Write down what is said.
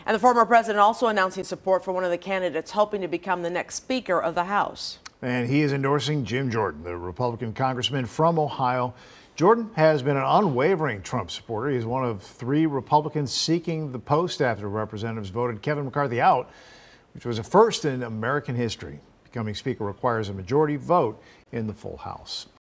And the former president also announcing support for one of the candidates hoping to become the next Speaker of the House. And he is endorsing Jim Jordan, the Republican congressman from Ohio. Jordan has been an unwavering Trump supporter. He's one of 3 Republicans seeking the post after representatives voted Kevin McCarthy out, which was a first in American history. Becoming Speaker requires a majority vote in the full House.